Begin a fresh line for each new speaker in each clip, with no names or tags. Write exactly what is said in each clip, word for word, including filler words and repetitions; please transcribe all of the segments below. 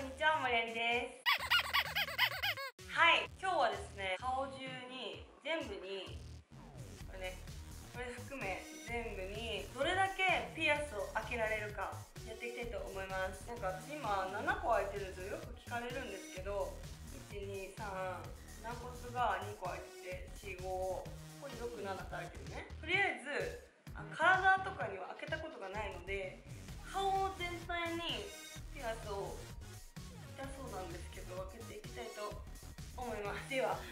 んにちは、まりありです。はい、今日はですね、顔中に全部にこれね、これ含め全部にどれだけピアスを開けられるかやっていきたいと思います。なんか私今ななこ開いてるんですよ。よく聞かれるんですけど、いち、に、さん、軟骨がにこ開いてて、よん、ご、ここにろく、ななと開いてるね。とりあえずあ体とかには開けたことがないので、顔全体にピアスを痛そうなんですけど開けていきたいと思います。では、はい、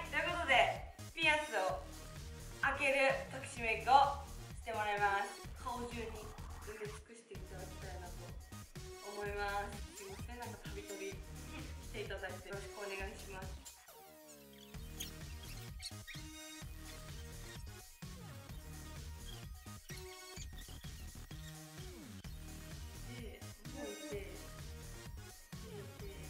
ということでピアスを開ける特殊メイクをしてもらいます。顔中に埋め尽くしていただきたいなと思います。すいません、なんかたびたび来ていただいてよろしくお願いします。で、置いて入れて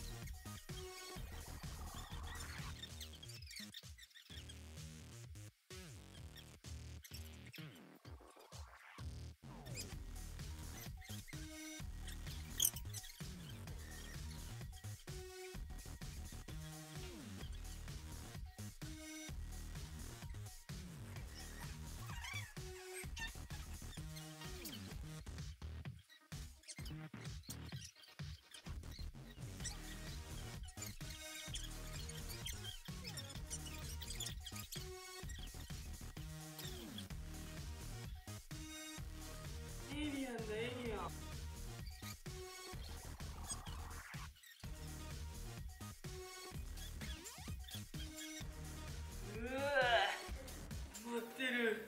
エイリアンだ、エイリアン。うわ待ってる。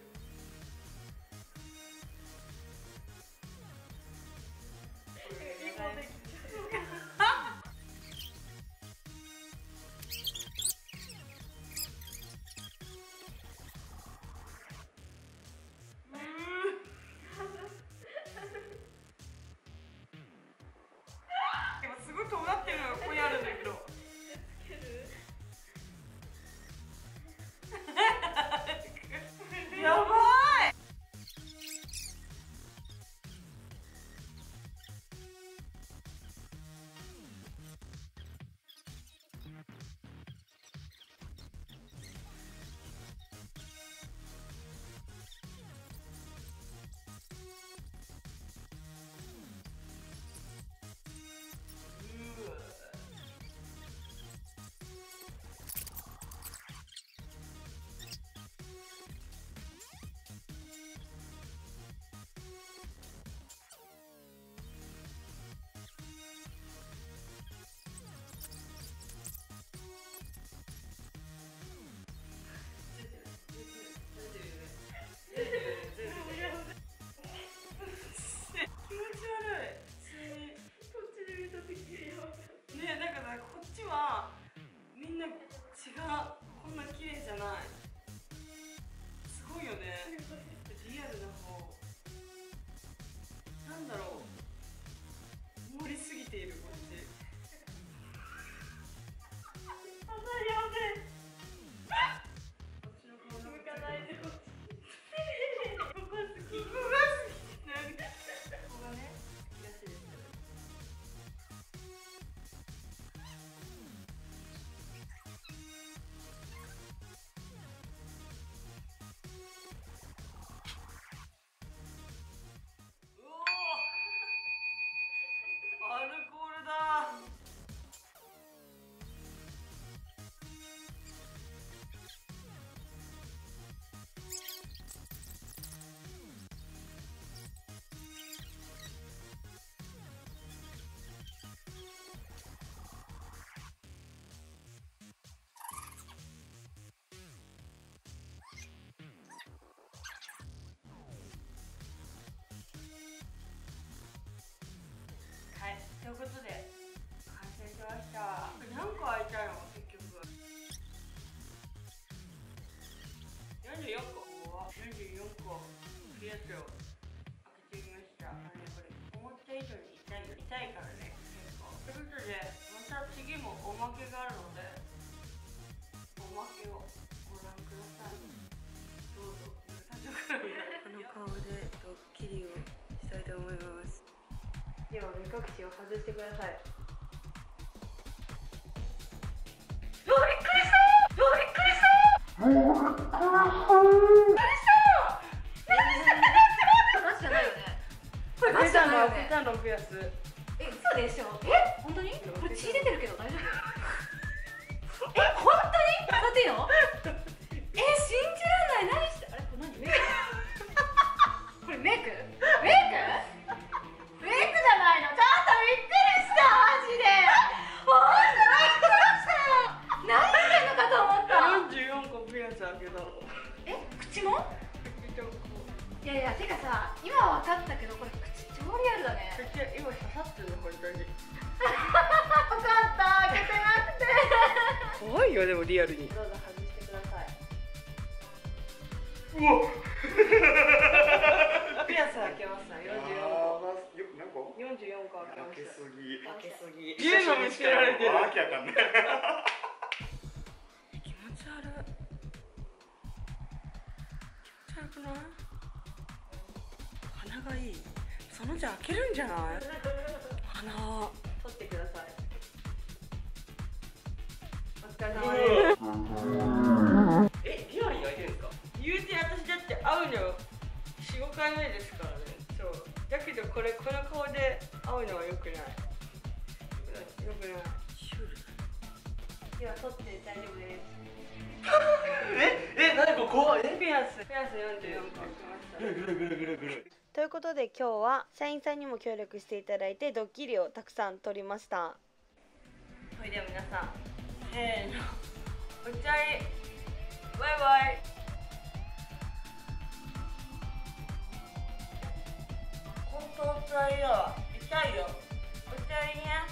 今すごい尖ってるのがここにあるんだけどやばい。みんな違う、こんな綺麗じゃない。すごいよね。リアルな方なんだろう、盛りすぎているこっち。あんまりやべえ。私の顔向かないでほしい。ここ好き。ここが好き。なんかここがね好きらしいですけど。アルコールだ。はい、ということで完成しました。何個開いたの結局。よんじゅうよんこ。よんじゅうよんこピアスを開けてみました。あのね、これ思った以上に痛いよ。痛いからね、結構。ということでまた次もおまけがあるので、おまけをご覧ください。どうぞ。この顔でドッキリをしたいと思います。では目隠しを外してください。 うわびっくりした。うわびっくりした。びっくりした。何してる。
ガチじゃないよね。これガチじゃないよね。
ペタのピアス。
え、嘘でしょ。え、本当に？これ血出てるけど大丈夫？え、本当に？触っていいの？え、信じらんない。何して？あれ、これ何？メイク？これメイク？メイク？メイクじゃないの。ちょっとびっくりした。マジで。ほんとびっくりした。何してんのかと思った。
よんじゅうよんこピアス開けたの。
え、口も？いやいや、てかさ、今は分かったけど、これ口超リアルだね。
口今刺さってるの本当に。
分かった、開けてなくて。
怖いよでもリアルに。
どうぞ外してください。
うわ。ピアス開けました。よんじゅうよんこ。
何個？
よんじゅうよんこ開けま
開け
した。
すぎ。
開けすぎ。ゲーム見つけられてる。
わけわかんない。
気持ち悪い。気持ち悪くない？鼻がいい。そのうち開けるんじゃない？鼻
取ってください。お疲れ
え
様です。
え、リアルに開いてるんですか？
言うて私だって会うのよよん、ごかいめですからね。そうだけどこれこの顔で会うのはよくない。よくない。シュール。
では取って大丈夫です。
え、え、何こ怖い。え、
ピアスピアスよんじゅうよんこ開けました。
ぐるぐるぐるぐるぐる。
ということで今日は社員さんにも協力していただいてドッキリをたくさん撮りました。それでは皆さんせーのお茶いバイバイ。本当お茶いだわ。痛いよ。お茶いね。